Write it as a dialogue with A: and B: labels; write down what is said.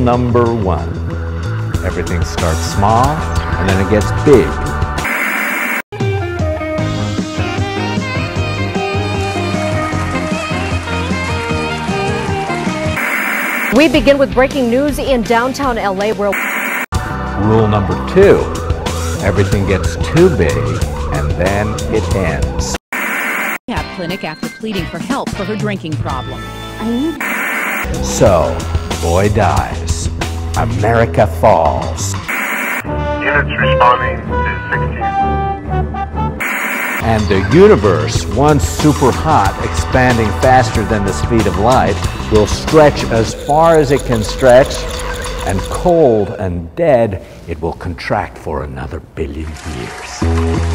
A: number 1. Everything starts small, and then it gets big.
B: We begin with breaking news in downtown LA where...
A: Rule number 2. Everything gets too big, and then it ends.
C: Rehab clinic after pleading for help for her drinking problem.
A: So, boy dies. America falls.
D: Units responding to 16.
A: And the universe, once super hot, expanding faster than the speed of light, will stretch as far as it can stretch, and cold and dead, it will contract for another billion years.